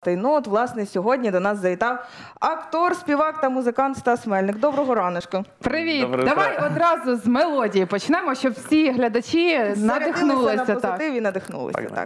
Ну, от, власне, сьогодні до нас завітав актор, співак та музикант Стас Мельник. Доброго раночку. Привіт! Доброго Давай утра. одразу з мелодії почнемо, щоб всі глядачі надихнулися. на Так. позитив і надихнулися. Погнали. Так.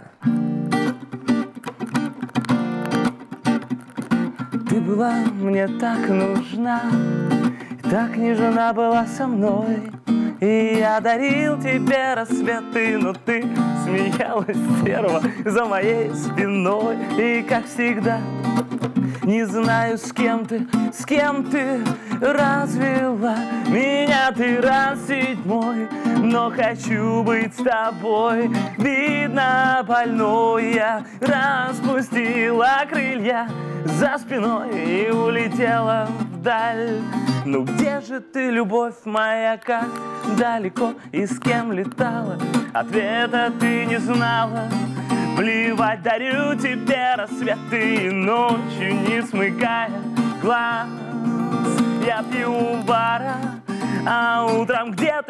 Ты была мне так нужна, так нежна была со мной. И я дарил тебе рассветы, но ты смеялась, стерва, за моей спиной. И как всегда, не знаю, с кем ты развела меня, ты раз седьмой, но хочу быть с тобой. Видно, больной я распустила крылья за спиной и улетела вдаль. Ну где же ты, любовь моя, как далеко и с кем летала? Ответа ты не знала. Плевать, дарю тебе рассветы и ночью, не смыкая глаз. Я пью бара, а утром где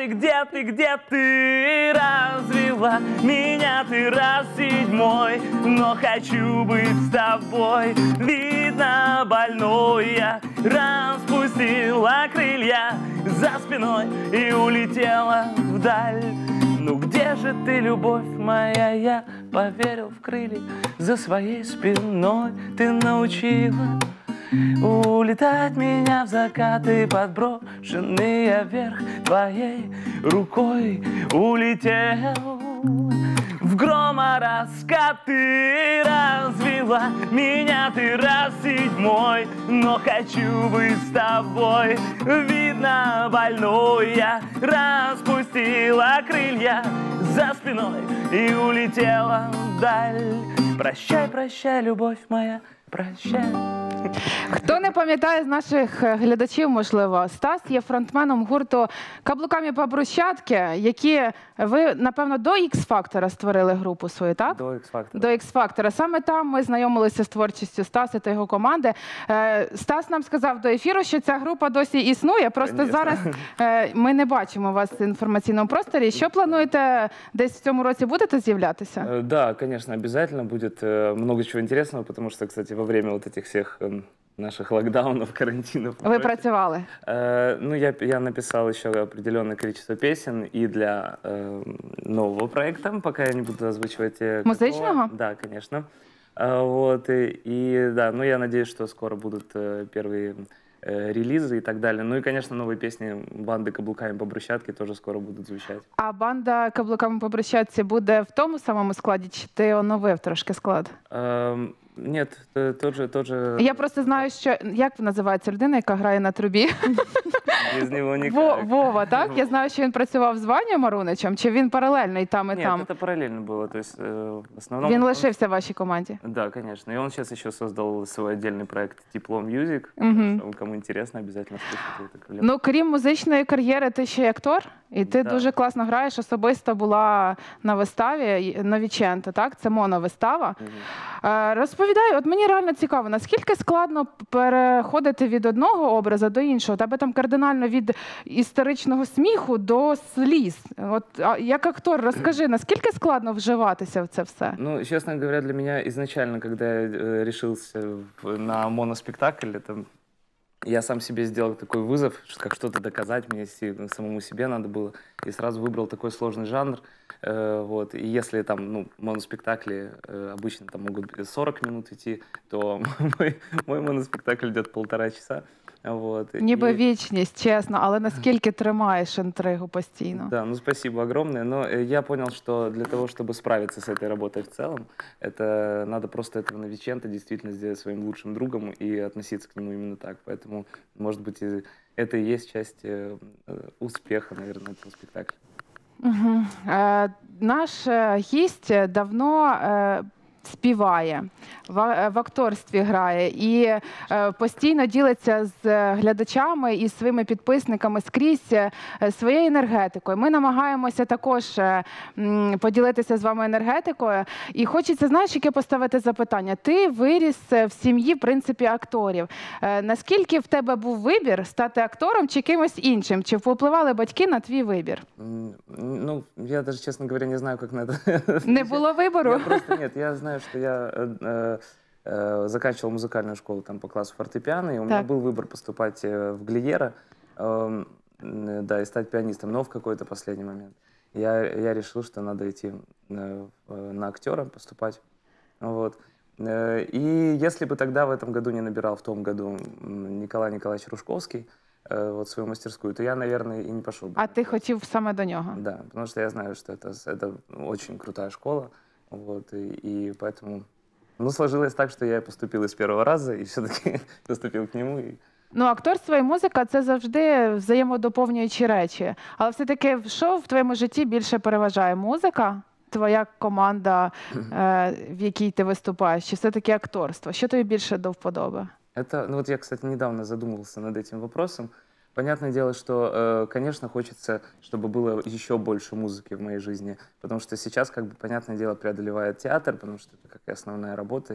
ты развела меня, ты раз седьмой, но хочу быть с тобой. Видно, больной я распустила крылья за спиной и улетела вдаль. Ну где же ты, любовь моя, я поверил в крылья за своей спиной. Ты научила улетать меня в закаты, подброшенный я вверх твоей рукой улетел. В громораскат ты развела меня, ты раз седьмой, но хочу быть с тобой. Видно, больной я распустила крылья за спиной и улетела вдаль. Прощай, прощай, любовь моя, прощай. Хто не пам'ятає з наших глядачів, можливо, Стас є фронтменом гурту «Каблуками по брусчатки», які ви, напевно, до X-Factor створили групу свою, так? До X-Factor. До X-Factor. Саме там ми знайомилися з творчістю Стаса та його команди. Стас нам сказав до ефіру, що ця група досі існує, просто Конечно. зараз ми не бачимо вас в інформаційному просторі. Що плануєте, десь в цьому році будете з'являтися? Да, конечно, обязательно будет много чего интересного, потому что, кстати, во время вот этих всех наших локдаунов, карантинов. Ви працювали? Ну, я написал еще определенное количество песен и для нового проекта, пока я не буду озвучивать. Музычного? Какого. Да, конечно. Вот, и да, ну, я надеюсь, что скоро будут первые релизы и так далее. Ну и, конечно, новые песни банды «Каблуками по брусчатке» тоже скоро будут звучать. А банда «Каблуками по брусчатці» буде в тому самому складі, чи ти оновив трошки склад? Нет, тот же. Я просто знаю, що... Як називається людина, яка грає на трубі? Без него никак. Вова, так? Я знаю, що він працював з Ванею Маруничем, чи він паралельно і там, і там? Нет, это параллельно было. То есть, в основном... Він лишився в вашій команді? Да, конечно. И он сейчас еще создал свой отдельный проект «Тепло Мьюзик». Кому интересно, обязательно слушайте. Ну, крім музичної кар'єри, ти ще й актор? І ти дуже класно граєш. Особисто була на виставі «Новіченто», так? Це моновистава. Розповідай, от мені реально цікаво, наскільки складно переходити від одного образу до іншого? Тебе там кардинально від історичного сміху до сліз. От, як актор, розкажи, наскільки складно вживатися в це все? Ну, честно говоря, для меня изначально, когда я решился на моноспектакль, это я сам себе сделал такой вызов, как что-то доказать, мне самому себе надо было, и сразу выбрал такой сложный жанр. Вот. И если там, ну, моноспектакли обычно там могут 40 минут идти, то мой моноспектакль идет 1,5 часа. Вот. Ніби вічність, чесно, але наскільки тримаєш інтригу постійно? Да, ну спасибо огромное, но я понял, что для того, чтобы справиться с этой работой в целом, это надо просто этого Новиченто действительно сделать своим лучшим другом и относиться к нему именно так. Поэтому, может быть, это и есть часть успеха, наверное, этого спектакля. Угу. Наш гість давно співає, в акторстві грає і постійно ділиться з глядачами і своїми підписниками скрізь своєю енергетикою. Ми намагаємося також поділитися з вами енергетикою. І хочеться, знаєш, яке поставити запитання. Ти виріс в сім'ї, в принципі, акторів. Наскільки в тебе був вибір стати актором чи кимось іншим? Чи впливали батьки на твій вибір? Ну, я даже, честно говоря, не знаю, как на это... Не було вибору? Нет, я знаю, что я заканчивал музыкальную школу там по классу фортепиано, и у меня Так. был выбор поступать в Глиера, да, и стать пианистом, но в какой-то последний момент. Я решил, что надо идти на актера поступать. Вот. И если бы тогда в этом году не набирал, в том году Николай Николаевич Рушковский, вот свою мастерскую, то я, наверное, и не пошел бы. А ти хотів саме до нього? Да, потому что я знаю, что это очень крутая школа, вот, и поэтому, ну, сложилось так, что я поступил из первого раза, и все-таки поступил к нему. И... Ну, акторство і музика це завжди взаємодоповнюючі речі. Але все-таки, що в твоєму житті більше переважає? Музика, твоя команда, в якій ти виступаєш, чи все-таки акторство? Що тобі більше до вподоби? Это, ну вот я, кстати, недавно задумывался над этим вопросом. Понятное дело, что, конечно, хочется, чтобы было еще больше музыки в моей жизни, потому что сейчас, как бы, понятное дело, преодолевает театр, потому что это как и основная работа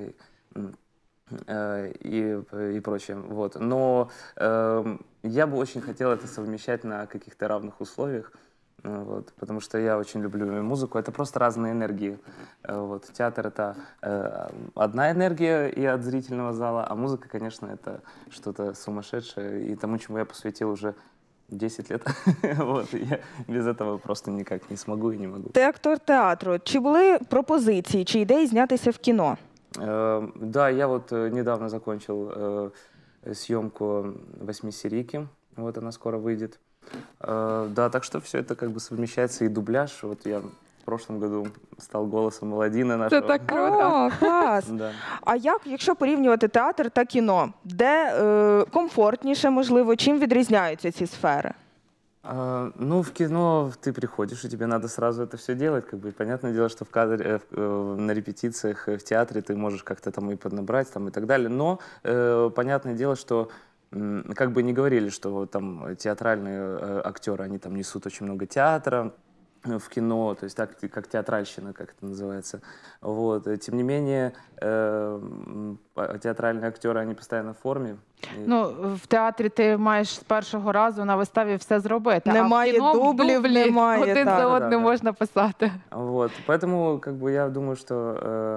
и прочее. Вот. Но я бы очень хотел это совмещать на каких-то равных условиях, вот, потому что я очень люблю музыку. Это просто разные энергии. Вот. Театр — это одна энергия и от зрительного зала, а музыка, конечно, это что-то сумасшедшее, и тому, чему я посвятил уже 10 лет. Вот. И я без этого просто никак не смогу и не могу. Ти актор театру. Чи були пропозиції, чи ідеї знятися в кіно? Да, я вот недавно закончил съемку 8-серийки. Вот она скоро выйдет. Да, так что все это как бы совмещается, и дубляж. Вот я в прошлом году стал голосом Аладдина нашего. Це так круто. О, клас! Да. А як, якщо порівнювати театр та кіно, де комфортніше, можливо, чим відрізняються ці сфери? Ну, в кино ты приходишь, и тебе надо сразу это все делать. Как бы, понятное дело, что в кадре, на репетициях, в театре ты можешь как-то там и поднабрать там, и так далее. Но понятное дело, что как бы не говорили, что там театральные актеры, они там несут очень много театра в кино, то есть так, как театральщина, как это называется. Вот. Тем не менее, театральные актеры, они постоянно в форме. И... Ну, в театрі ти маєш з першого разу на виставі все зробити, Немає а в кіно дублів, в дублі немає, один так. за Да, одним да. можна писати. Вот. Поэтому как бы, я думаю, что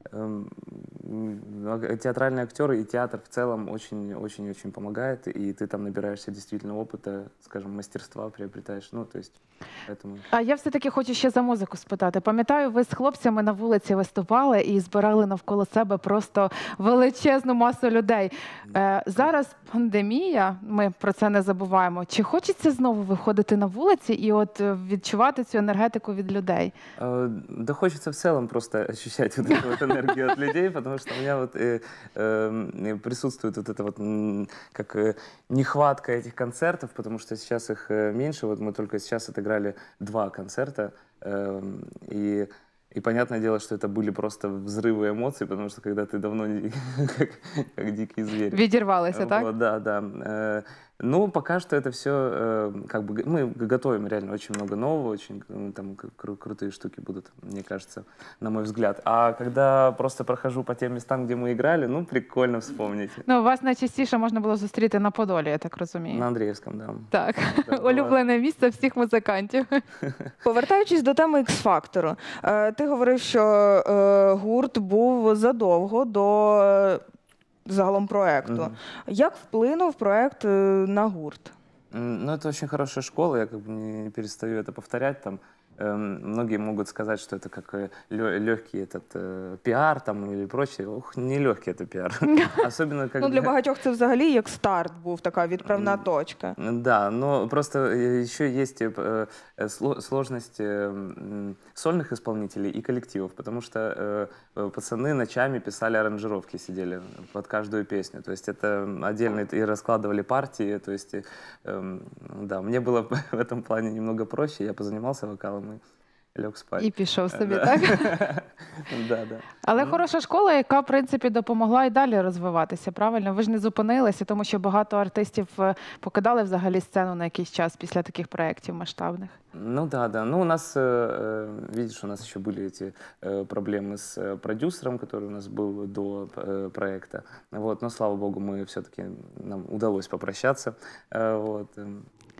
театральные актеры и театр в целом очень-очень помогает, и ты там набираешься действительно опыта, скажем, мастерства приобретаешь. Ну, то есть, поэтому... А я все-таки хочу ще за музику спитати. Пам'ятаю, ви з хлопцями на вулиці виступали і збирали навколо себе просто величезну масу людей. Зараз пандемія, ми про це не забуваємо. Чи хочеться знову виходити на вулиці і от відчувати цю енергетику від людей? Да хочется в целом просто ощущать вот эту вот энергию от людей, потому что у меня вот присутствует вот это вот как нехватка этих концертов, потому что сейчас их меньше. Вот мы только сейчас отыграли 2 концерта, и понятное дело, что это были просто взрывы эмоций, потому что когда ты давно как дикий зверь. Відірвалися, так? Вот, да, да. Ну, пока что это все, как бы, мы готовим реально очень много нового, очень там крутые штуки будут, мне кажется, на мой взгляд. А когда просто прохожу по тем местам, где мы играли, ну, прикольно вспомнить. Ну, вас найчастіше можна було зустріти на Подолі, я так розумію. На Андреевском, да. Так, Да, була. улюблене місце всіх музикантів. Повертаючись до теми X-фактору, ти говорив, що гурт був задовго до загалом проекту. Мгм. Як вплинув проект на гурт? Ну, это очень хорошая школа, я как бы не перестаю это повторять. Там, многие могут сказать, что это как легкий этот пиар там, или прочее. Ух, не легкий это пиар. Особенно, Ну, для когда... багатьох це взагалі як старт був, така відправна точка. Да, но просто еще есть сложность сольных исполнителей и коллективов, потому что пацаны ночами писали аранжировки, сидели под каждую песню. То есть это отдельно и раскладывали партии. То есть, да, мне было в этом плане немного проще. Я позанимался вокалом и лег спать. І пішов собі, Да. так? Да, да. Але хороша школа, яка, в принципі, допомогла і далі розвиватися, правильно? Ви ж не зупинилися, тому що багато артистів покидали взагалі сцену на якийсь час після таких проєктів масштабних. Ну да, да. Ну у нас, видишь, у нас еще были эти проблемы с продюсером, который у нас был до проекта. Вот, но слава богу, мы все-таки нам удалось попрощаться. Вот.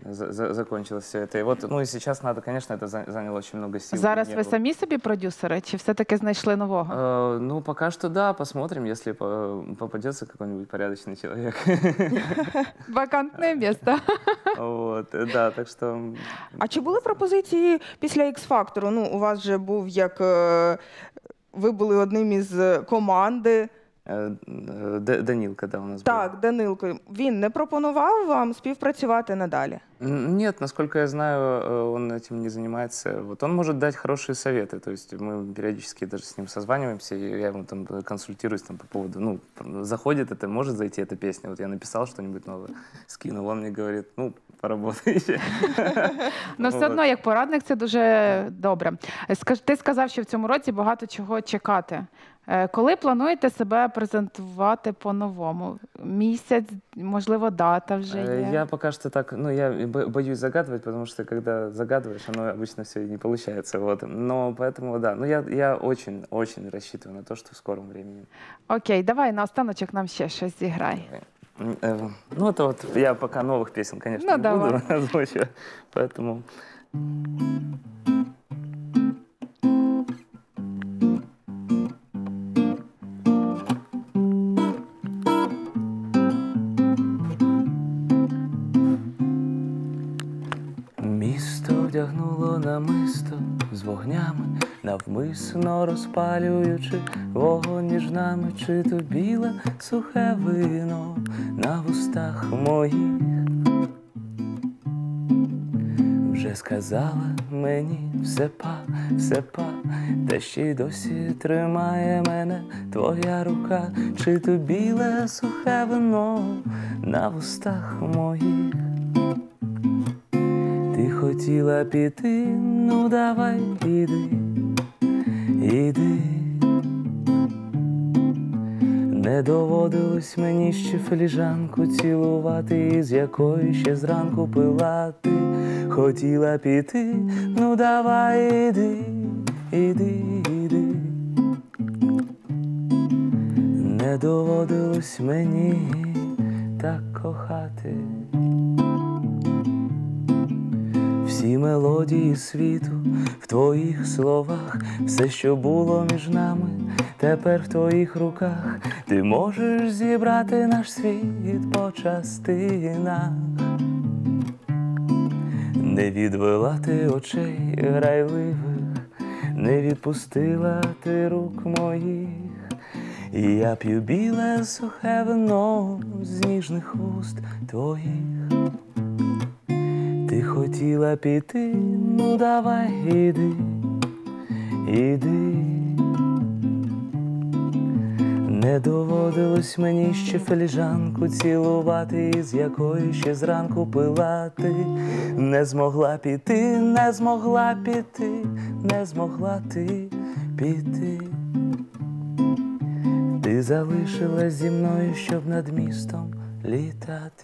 закончилось все это. И вот, ну и сейчас надо, конечно, это заняло очень много сил. и Зараз ви нервов. самі собі продюсери, чи все-таки знайшли нового? Ну, пока что да, посмотрим, если попадется какой-нибудь порядочный человек. Вакантне місце. Вот, да, так что... А чи були пропозиції після X-Factor? Ну, у вас же був як ви були одним із команди. Данилка, да, у нас был. Так, Данилко. Він не пропонував вам співпрацювати надалі? Нет, насколько я знаю, он этим не занимается. Вот он может дать хорошие советы. То есть мы периодически даже с ним созваниваемся, и я ему там консультируюсь там, по поводу, ну, заходит это, может зайти эта песня. Вот я написал что-нибудь новое, скинул, он мне говорит, ну, поработайте. Ну, все одно, як порадник, це дуже добре. Ти сказав, що в цьому році багато чого чекати. Коли плануєте себе презентувати по-новому? Місяць, можливо, дата вже є? Я пока что так, ну, я боюсь загадывать, потому что когда загадываешь, оно обычно все не получается. Вот. Но поэтому, да, ну, я очень рассчитываю на то, что в скором времени. Окей, давай на останочок нам ще щось зіграй. Ну, это вот я пока новых песен, конечно, Ну, не давай. буду озвучивать, поэтому... Місто вдягнуло намисто з вогнями, навмисно розпалюючи вогонь між нами, чи то біле сухе вино на вустах моїх. Вже сказала мені все па, та ще й досі тримає мене твоя рука, чи то біле сухе вино на вустах моїх. Ти хотіла піти, ну давай, іди. Не доводилось мені ще філіжанку цілувати, із якої ще зранку пила ти. Хотіла піти, ну давай, іди. Не доводилось мені так кохати. Всі мелодії світу в твоїх словах, все, що було між нами, тепер в твоїх руках. Ти можеш зібрати наш світ по частинах. Не відвела ти очей грайливих, не відпустила ти рук моїх. І я п'ю біле сухе вино з ніжних уст твоїх. Ти хотіла піти, ну давай, іди. Не доводилось мені ще філіжанку цілувати, із якої ще зранку пила ти. Не змогла піти, не змогла ти піти. Ти залишилась зі мною, щоб над містом літати.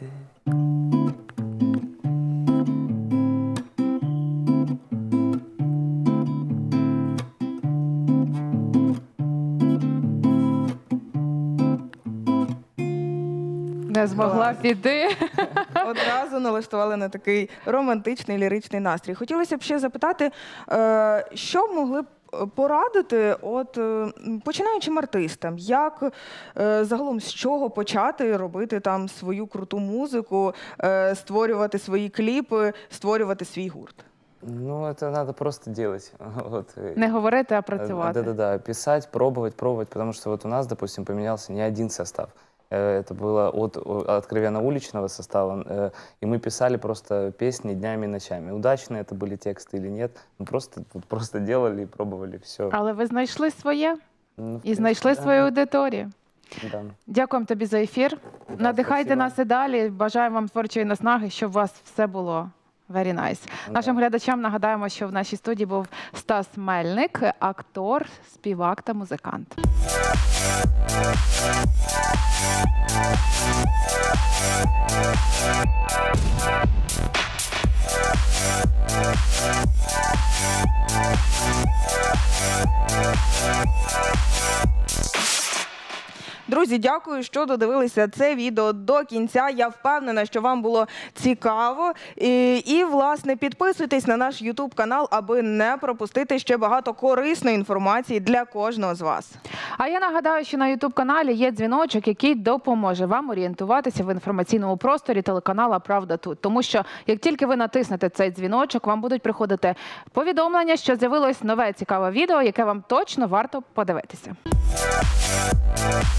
Не змогла піти. Одразу налаштували на такий романтичний ліричний настрій. Хотілося б ще запитати, що б могли б порадити починаючим артистам, як загалом з чого почати робити там свою круту музику, створювати свої кліпи, створювати свій гурт? Ну, это надо просто делать. Вот. Не говорити, а працювати. Да, писать, пробовать, потому что вот у нас, допустим, поменялся не один состав. Это было от откровенно уличного состава, и мы писали просто песни днями и ночами. Удачные это были тексты или нет, мы просто делали и пробовали все. Але ви знайшли своє Ну, і знайшли свою аудиторію. Да. Дякуємо тобі за ефір. Надихайте спасибо. нас і далі. Бажаємо вам творчої наснаги, щоб у вас все було very nice. Нашим глядачам нагадаємо, що в нашій студії був Стас Мельник, актор, співак та музикант. Друзі, Друзі, дякую, що додивилися це відео до кінця. Я впевнена, що вам було цікаво. І власне, підписуйтесь на наш YouTube канал, аби не пропустити ще багато корисної інформації для кожного з вас. А я нагадаю, що на YouTube-каналі є дзвіночок, який допоможе вам орієнтуватися в інформаційному просторі телеканала «Правда тут». Тому що, як тільки ви натиснете цей дзвіночок, вам будуть приходити повідомлення, що з'явилось нове цікаве відео, яке вам точно варто подивитися.